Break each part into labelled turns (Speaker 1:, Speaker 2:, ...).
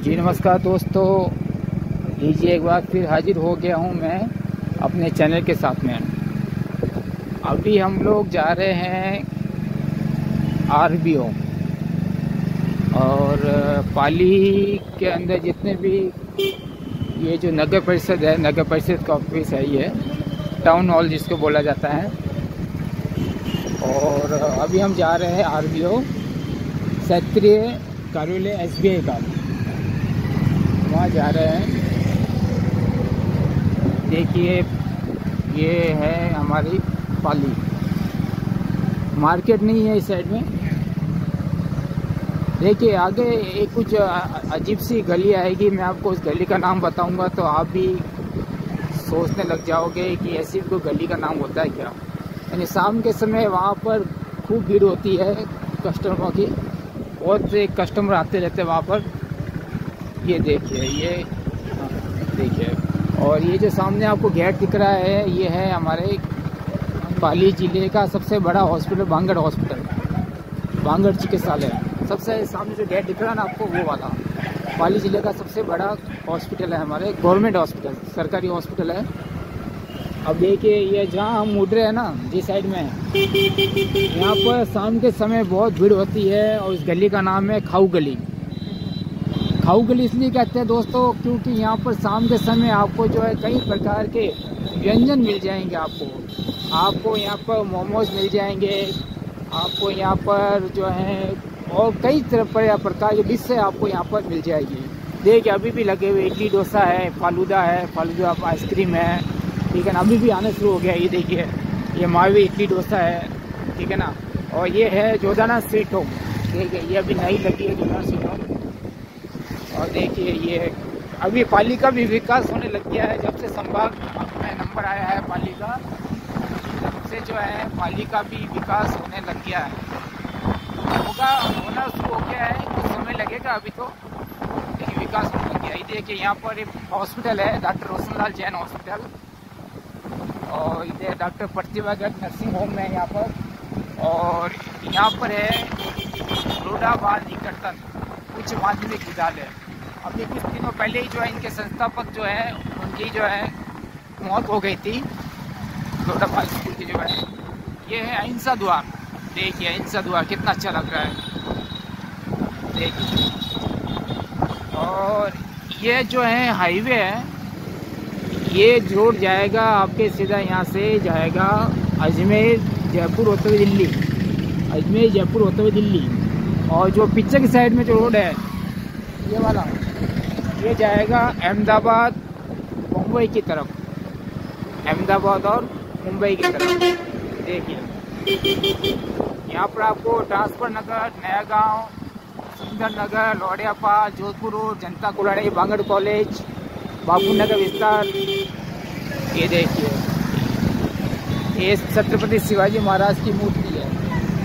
Speaker 1: जी नमस्कार दोस्तों, लीजिए एक बार फिर हाजिर हो गया हूँ मैं अपने चैनल के साथ में। अभी हम लोग जा रहे हैं आरबीओ और पाली के अंदर जितने भी ये जो नगर परिषद है, नगर परिषद का ऑफिस है, ये टाउन हॉल जिसको बोला जाता है। और अभी हम जा रहे हैं आरबीओ क्षेत्रीय कार्यालय एसबीआई का, वहाँ जा रहे हैं। देखिए ये है हमारी पाली, मार्केट नहीं है इस साइड में। देखिए आगे एक कुछ अजीब सी गली आएगी, मैं आपको उस गली का नाम बताऊंगा तो आप भी सोचने लग जाओगे कि ऐसी कोई गली का नाम होता है क्या। यानी शाम के समय वहाँ पर खूब भीड़ होती है कस्टमरों की, बहुत से कस्टमर आते रहते हैं वहाँ पर। ये देखिए, ये देखिए, और ये जो सामने आपको गेट दिख रहा है, ये है हमारे पाली जिले का सबसे बड़ा हॉस्पिटल, बांगड़ हॉस्पिटल, बांगड़ चिकित्सालय। सबसे सामने जो गेट दिख रहा है ना आपको, वो वाला पाली जिले का सबसे बड़ा हॉस्पिटल है, हमारे गवर्नमेंट हॉस्पिटल, सरकारी हॉस्पिटल है। अब देखिए ये जहाँ हम उड़ रहे हैं ना, जिस साइड में, यहाँ पर शाम के समय बहुत भीड़ होती है और इस गली का नाम है खाऊ गली। खाऊ गली इसलिए कहते हैं दोस्तों क्योंकि यहाँ पर शाम के समय आपको जो है कई प्रकार के व्यंजन मिल जाएंगे। आपको यहाँ पर मोमोज मिल जाएंगे, आपको यहाँ पर जो है और कई तरह प्रकार की डिश आपको यहाँ पर मिल जाएगी। देखिए अभी भी लगे हुए इडली डोसा है, फालूदा आइसक्रीम है, ठीक है ना। अभी भी आना शुरू हो गया। ये देखिए ये मावी इडली डोसा है, ठीक है ना। और ये है जोधाना स्वीट होम, देखिए ये अभी नई लगी है जोधाना स्वीट होम। और देखिए ये अभी पाली का भी विकास होने लग गया है, जब से संभाग में नंबर आया है पाली का, तब से जो है पाली का भी विकास होने लग गया है। होना शुरू हो गया है, कुछ समय लगेगा अभी तो, लेकिन विकास होने लग गया। ये देखिए यहाँ पर एक हॉस्पिटल है, डॉक्टर रोशनलाल जैन हॉस्पिटल, और इधर doctor Pratibha Garg nursing home है यहाँ पर। और यहाँ पर है रोडा बाल निकटतन उच्च माध्यमिक विद्यालय। अभी कुछ दिनों पहले ही जो है इनके संस्थापक जो है उनकी जो है मौत हो गई थी, रोडा बाल स्कूल की जो है। ये है अहिंसा द्वार, देखिए अहिंसा द्वार कितना अच्छा लग रहा है, देखिए। और ये जो है हाईवे है, ये रोड जाएगा आपके सीधा, यहाँ से जाएगा अजमेर जयपुर होते हुए दिल्ली, अजमेर जयपुर होते हुए दिल्ली। और जो पीछे की साइड में जो रोड है ये वाला, ये जाएगा अहमदाबाद मुंबई की तरफ, अहमदाबाद और मुंबई की तरफ। देखिए यहाँ पर आपको ट्रांसफर नगर, Naya Gaon, Sundar Nagar, Laudiyapal, Jodhpur road, Janta colony, Bangar college, Babu Nagar Vistar. ये देखिए ये छत्रपति शिवाजी महाराज की मूर्ति है।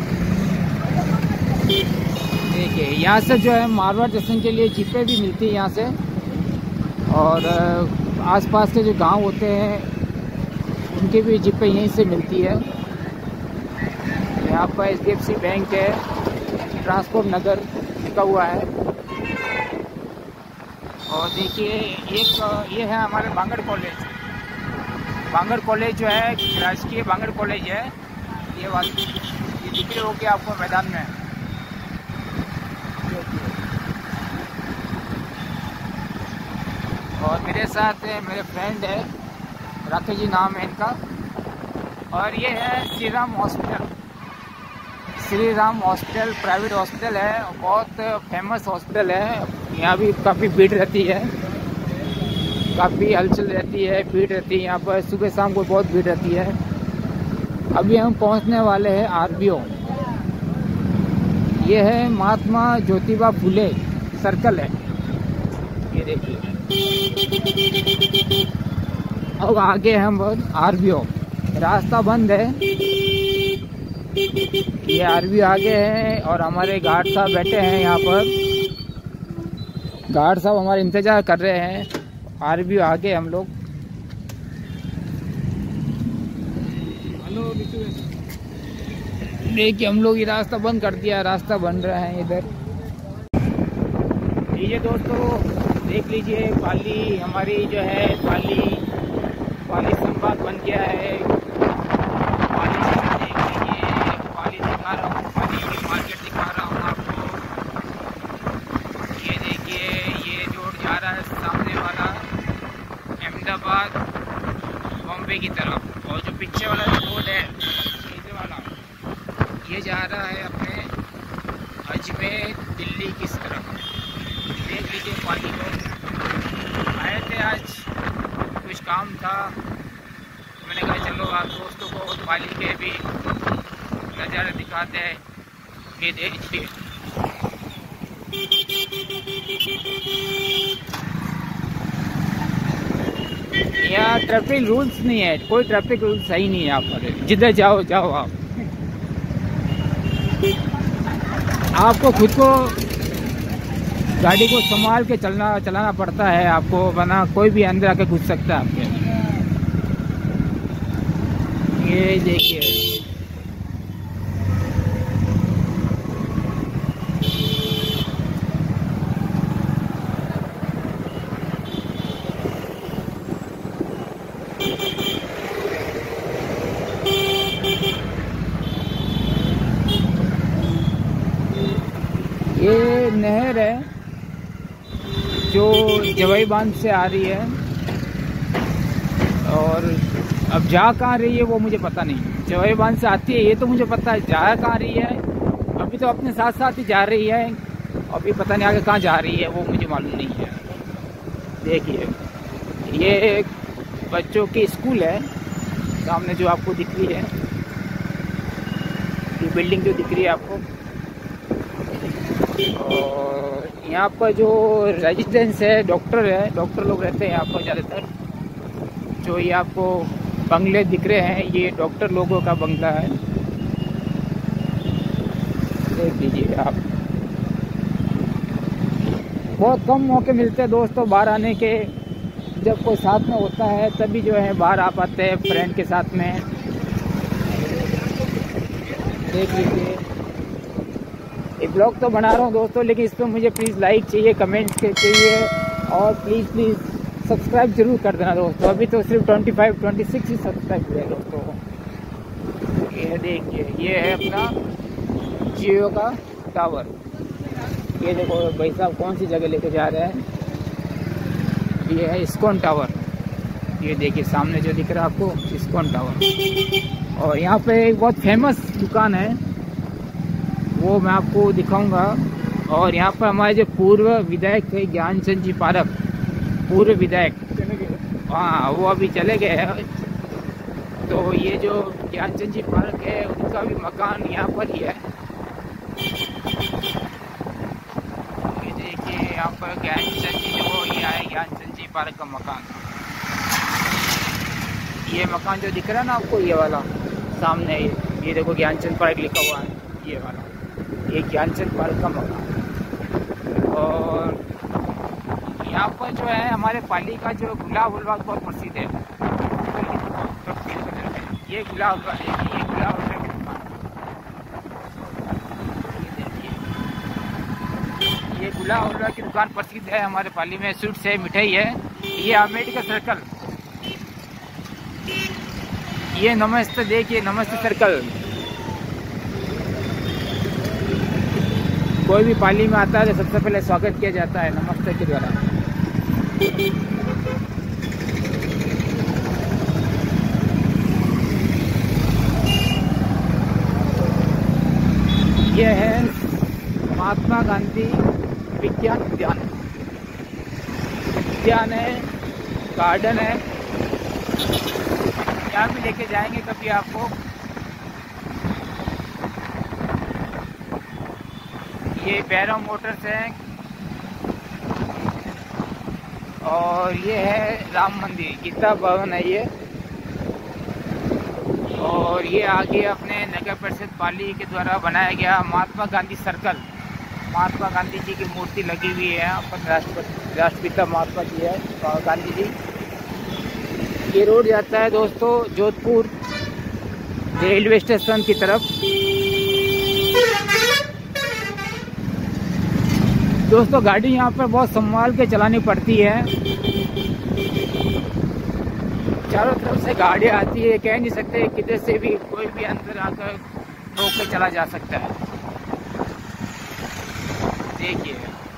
Speaker 1: देखिए यहाँ से जो है मारवाड़ स्टेशन के लिए जीपें भी मिलती है यहाँ से, और आसपास के जो गांव होते हैं उनकी भी जीपें यहीं से मिलती है। यहाँ पर एचडीएफसी बैंक है, ट्रांसपोर्ट नगर लिखा हुआ है। और देखिए एक ये है हमारे बांगड़ कॉलेज, बांगड़ कॉलेज जो है राजकीय बांगड़ कॉलेज है, ये वाली, ये दिख रही होगी आपको मैदान में। और मेरे साथ मेरे फ्रेंड है, राकेश जी नाम है इनका। और ये है Shri Ram hospital, Shri Ram hospital private hospital है, बहुत फेमस हॉस्पिटल है। यहाँ भी काफ़ी भीड़ रहती है, काफ़ी हलचल रहती है, भीड़ रहती है यहाँ पर, सुबह शाम को बहुत भीड़ रहती है। अभी हम पहुँचने वाले हैं आरबीओ। ये है महात्मा ज्योतिबा फुले सर्कल है, ये देखिए। अब आगे हम आरबीओ, रास्ता बंद है, ये आरबीओ आगे है। और हमारे गार्ड साहब बैठे हैं यहाँ पर, गार्ड साहब हमारे इंतजार कर रहे हैं। आरबीओ आगे हम लोग, देखिए हम लोग ये रास्ता बंद कर दिया, रास्ता बन रहा है इधर। लीजिए दोस्तों, देख लीजिए पाली हमारी जो है पाली संभाग बन गया है। पाली देख लीजिए, पाली दिखा रहा हूँ, पाली की मार्केट दिखा रहा हूँ आपको। ये देखिए, ये रोड जा रहा है सामने वाला अहमदाबाद बॉम्बे की तरफ, और जो पीछे वाला रोड है नीचे वाला, ये जा रहा है अपने अजमेर दिल्ली की तरफ। देख लीजिए पाली को आए थे, आज कुछ काम था, मैंने कहा चलो आप दोस्तों को पाली के भी नज़ारे दिखाते हैं। ये देखिए, यहाँ ट्रैफिक रूल्स नहीं है, कोई ट्रैफिक रूल्स सही नहीं है यहाँ पर। जिधर जाओ जाओ आपको खुद को गाड़ी को संभाल के चलाना पड़ता है आपको, वरना कोई भी अंदर आके घुस सकता है आपके। ये देखिए, ये नहर है जो जवाई बांध से आ रही है, और अब जा कहाँ रही है वो मुझे पता नहीं। जवाई बांध से आती है ये तो मुझे पता है, जा कहाँ रही है अभी तो अपने साथ साथ ही जा रही है, अभी पता नहीं आगे कहाँ जा रही है वो मुझे मालूम नहीं है। देखिए, ये एक बच्चों की स्कूल है, सामने जो आपको दिख रही है, ये बिल्डिंग जो दिख रही है आपको। और यहाँ पर जो रेजिडेंस है, डॉक्टर लोग रहते हैं यहाँ पर ज़्यादातर। जो ये आपको बंगले दिख रहे हैं, ये डॉक्टर लोगों का बंगला है, देख लीजिए आप। बहुत कम मौके मिलते हैं दोस्तों बाहर आने के, जब कोई साथ में होता है तभी जो है बाहर आ पाते हैं फ्रेंड के साथ में। देख लीजिए, एक ब्लॉग तो बना रहा हूँ दोस्तों, लेकिन इस पर मुझे प्लीज़ लाइक चाहिए, कमेंट्स चाहिए, और प्लीज़ सब्सक्राइब जरूर कर देना दोस्तों। अभी तो सिर्फ 26 ही सब्सक्राइब हुए दोस्तों। ये देखिए, ये है अपना जियो का टावर। ये देखो भाई साहब कौन सी जगह लेके जा रहे हैं, ये है इस्कॉन टावर। ये देखिए सामने जो दिख रहा है आपको, इस्कॉन टावर। और यहाँ पे एक बहुत फेमस दुकान है, वो मैं आपको दिखाऊंगा। और यहाँ पर हमारे जो पूर्व विधायक थे ज्ञानचंद जी पारक, पूर्व विधायक, हाँ वो अभी चले गए हैं। तो ये जो ज्ञानचंद जी पारक है उनका भी मकान यहाँ पर ही है। ये देखिए यहाँ पर ज्ञानचंद जी जो ये आए, ज्ञानचंद जी पारक का मकान। ये मकान जो दिख रहा है ना आपको, ये वाला सामने, ये देखो ज्ञानचंद पार्क लिखा हुआ है, ये वाला, ये ज्ञानचंद पार्क का मकान। और यहाँ पर जो है हमारे पाली का जो गुलाब उलबाग बहुत प्रसिद्ध है। ये गुलाब का, ये गुलाब की दुकान, ये गुलाब उलबाग की दुकान प्रसिद्ध है हमारे पाली में। स्वीट्स है, मिठाई है। ये अम्बेडकर सर्कल, ये नमस्ते, देखिए नमस्ते सर्कल। कोई भी पाली में आता है तो सबसे पहले स्वागत किया जाता है नमस्ते के द्वारा। यह है महात्मा गांधी विज्ञान उद्यान। उद्यान है, गार्डन है, यहाँ भी लेके जाएंगे कभी आपको। ये बैरो मोटर्स है, और ये है राम मंदिर, गीता भवन है ये। और ये आगे अपने नगर परिषद पाली के द्वारा बनाया गया महात्मा गांधी सर्कल। महात्मा गांधी जी की मूर्ति लगी हुई है यहाँ पर, राष्ट्रपिता महात्मा जी है गांधी जी। ये रोड जाता है दोस्तों जोधपुर रेलवे स्टेशन की तरफ। दोस्तों गाड़ी यहाँ पर बहुत संभाल के चलानी पड़ती है, चारों तरफ से गाड़ी आती है, कह नहीं सकते किधर से भी कोई भी अंदर आकर रोक के चला जा सकता है। देखिए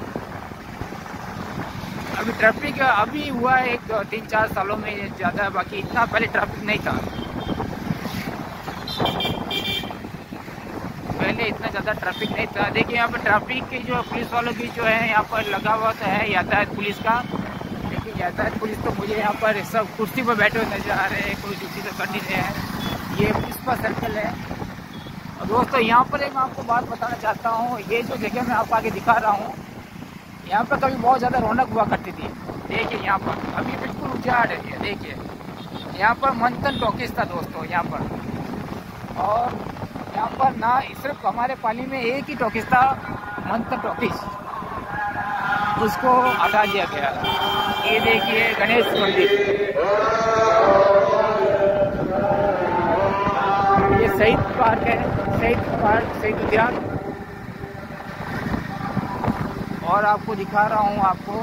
Speaker 1: अभी ट्रैफिक अभी हुआ है 3-4 सालों में ज़्यादा, बाकी इतना पहले ट्रैफिक नहीं था, पहले इतना ज़्यादा ट्रैफिक नहीं था। देखिए यहाँ पर ट्रैफिक की जो पुलिस वालों की जो है यहाँ पर लगा हुआ तो है यातायात पुलिस का, लेकिन यातायात पुलिस तो मुझे यहाँ पर सब कुर्सी पर बैठे हुए नजर आ रहे हैं, कोई ड्यूटी तो कर नहीं रहे हैं। ये पुष्पा सर्कल है। और दोस्तों यहाँ पर एक मैं आपको बात बताना चाहता हूँ, ये जो जगह मैं आपको आगे दिखा रहा हूँ, यहाँ पर कभी बहुत ज़्यादा रौनक हुआ करती थी। देखिए यहाँ पर अभी बिल्कुल उजाड़ है। देखिए यहाँ पर मंथन टॉकीज था दोस्तों यहाँ पर, और यहाँ पर ना सिर्फ हमारे पाली में एक ही टॉकीज था, मंथन टॉकीज, उसको हटा दिया गया। ये देखिए गणेश मंदिर, ये शहीद पार्क है, शहीद उद्यान, और आपको दिखा रहा हूँ आपको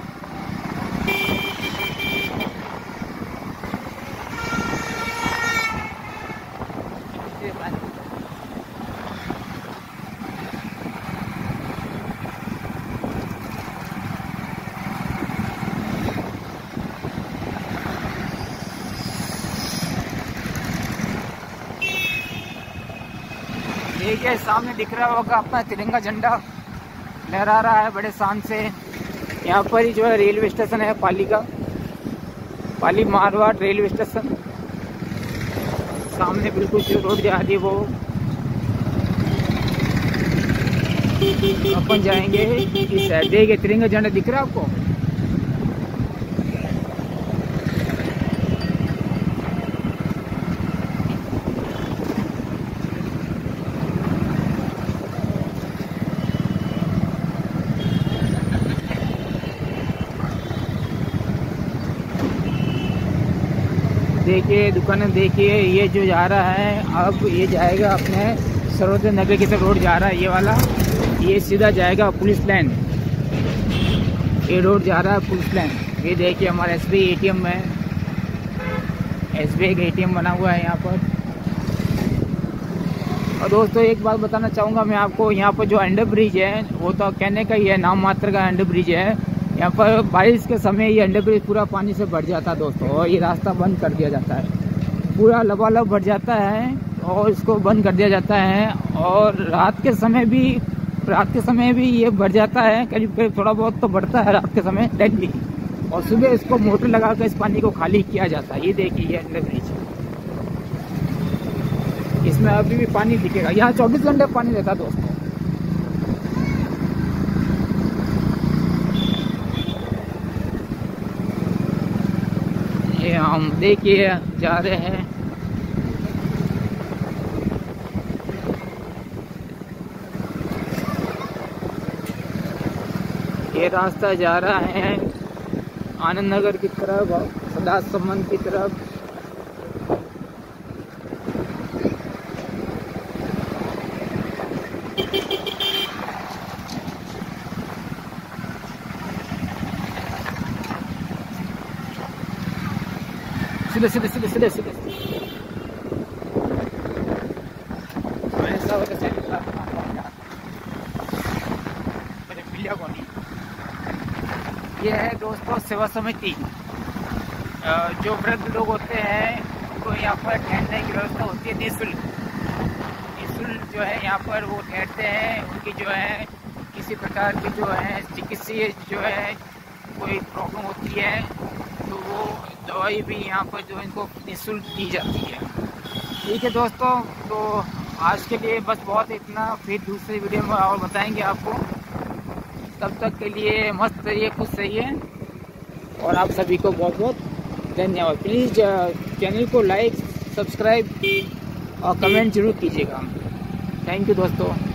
Speaker 1: देखिए सामने दिख रहा होगा अपना तिरंगा झंडा लहरा रहा है बड़े शान से। यहाँ पर ही जो है रेलवे स्टेशन है पाली का, पाली मारवाड़ रेलवे स्टेशन। सामने बिल्कुल जो रोड जा रही है वो अपन जाएंगे इस साइड। देखिए तिरंगा झंडा दिख रहा है आपको, देखिए दुकानें देखिए। ये जो जा रहा है अब ये जाएगा अपने सरोजनी नगर की तरफ रोड जा रहा है, ये वाला, ये सीधा जाएगा पुलिस लाइन, ये रोड जा रहा है पुलिस लाइन। ये देखिए हमारा SBI ATM है, SBI का ATM बना हुआ है यहाँ पर। और दोस्तों एक बात बताना चाहूँगा मैं आपको, यहाँ पर जो अंडर ब्रिज है वो तो कहने का ही है, नाम मात्र का अंडर ब्रिज है। यहाँ पर बारिश के समय ये अंडर ब्रिज पूरा पानी से भर जाता है दोस्तों, और ये रास्ता बंद कर दिया जाता है, पूरा लबालब भर जाता है और इसको बंद कर दिया जाता है। और रात के समय भी ये भर जाता है, करीब करीब थोड़ा बहुत तो बढ़ता है रात के समय टाइम भी, और सुबह इसको मोटर लगा कर इस पानी को खाली किया जाता है। ये देखिए ये अंडर ब्रिज, इसमें अभी भी पानी दिखेगा, यहाँ 24 घंटे पानी रहता है दोस्तों। ये हम देखिए जा रहे हैं, ये रास्ता जा रहा है आनंद नगर की तरफ, सदा समन की तरफ। सीधे ऐसा होता है। ये है दोस्तों सेवा समिति, जो वृद्ध लोग होते हैं उनको यहाँ पर ठहरने की व्यवस्था होती है निःशुल्क जो है यहाँ पर वो ठहरते हैं। उनकी जो है किसी प्रकार की जो है चिकित्सीय जो है कोई प्रॉब्लम होती है तो वो दवाई भी यहाँ पर जो इनको निःशुल्क दी जाती है। ठीक है दोस्तों, तो आज के लिए बस बहुत इतना, फिर दूसरी वीडियो में और बताएंगे आपको। तब तक के लिए मस्त रहिए, खुश रहिए, और आप सभी को बहुत बहुत धन्यवाद। प्लीज़ चैनल को लाइक, सब्सक्राइब और कमेंट जरूर कीजिएगा। थैंक यू दोस्तों।